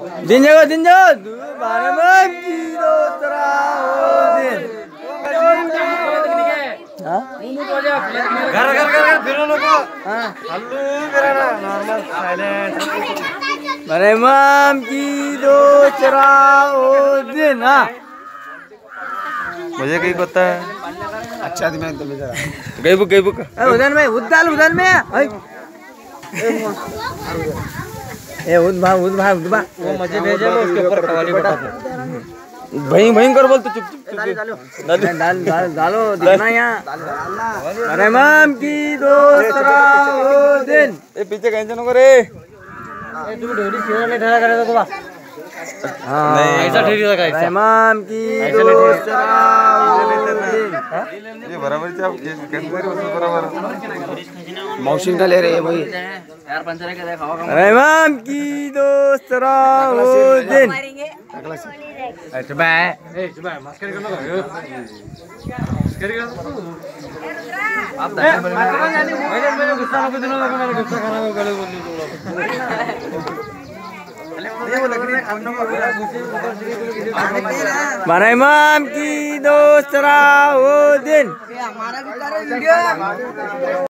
दिन बारे में कीरो दिन घर फिरो लोगो हल्लू मेरा नॉर्मल साइलेंट बारे में कीरो दिन मुझे कहीं पता है अच्छा दिमाग तो मेरा गई बुक उधर में उद भाई वो मुझे भेजे लो उसके ऊपर कवाली बता भयंकर बोल तो चुप डालो देखना यहाँ अरे माम की दोस्तरा दिन ए पीछे कहीं चलो रे तू ढोली क्यों नहीं ठहरा करे तो बा नहीं ऐसा ठहरी लगा ऐसा माम की दोस्तरा ये बराबर चाप कैसे बराबर मौसिन का ले रहे हैं भाई यार पंचर के देखा अरे माम की दोस्तरा दिन coba masker kan lo masker kan Imam ki dost Salahuddin